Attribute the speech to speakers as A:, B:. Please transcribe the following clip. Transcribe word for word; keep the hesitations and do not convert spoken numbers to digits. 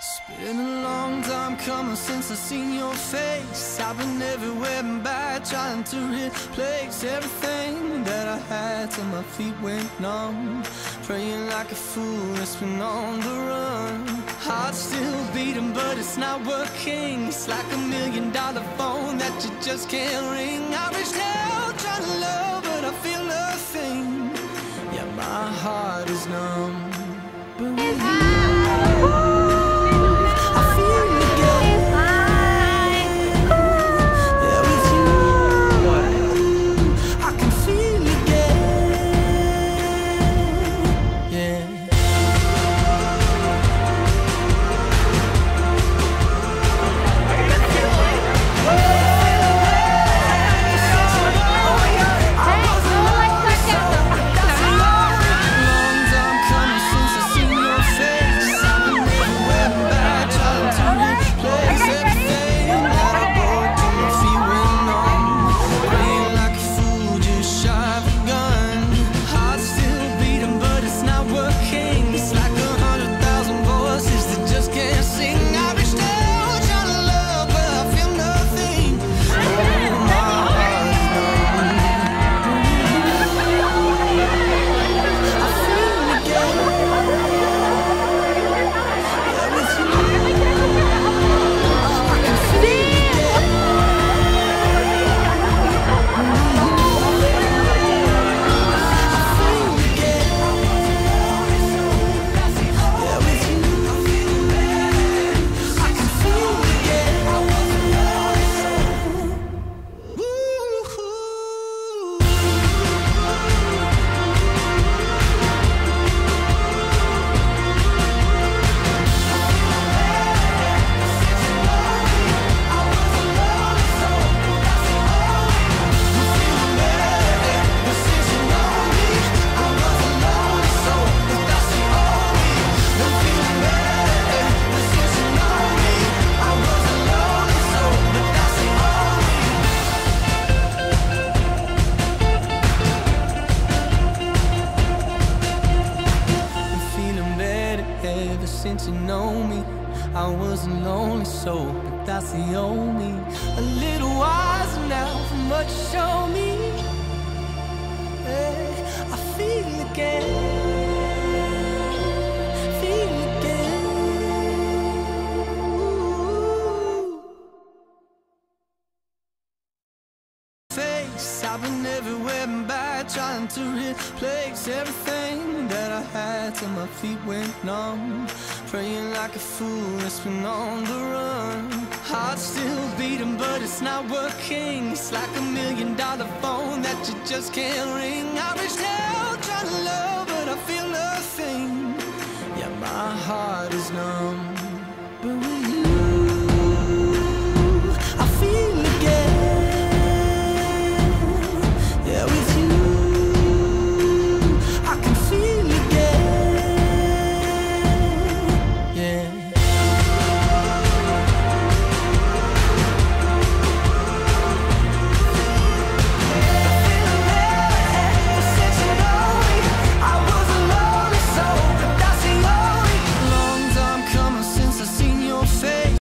A: It's been a long time coming since I seen your face. I've been everywhere and back, trying to replace everything that I had till my feet went numb. Praying like a fool, it's been on the run. Heart still beating, but it's not working. It's like a million dollar phone that you just can't ring. I reached out trying to love, but I feel nothing. Yeah, my heart is numb. But with you, ever since you know me, I was a lonely soul, but that's the only. A little wiser now from what you show me. Hey, I feel again, feel again. Ooh. Face, I've been everywhere and back, trying to replace everything that I had till my feet went numb. Praying like a fool, it's been on the run. Heart still beating, but it's not working. It's like a million dollar phone that you just can't ring. I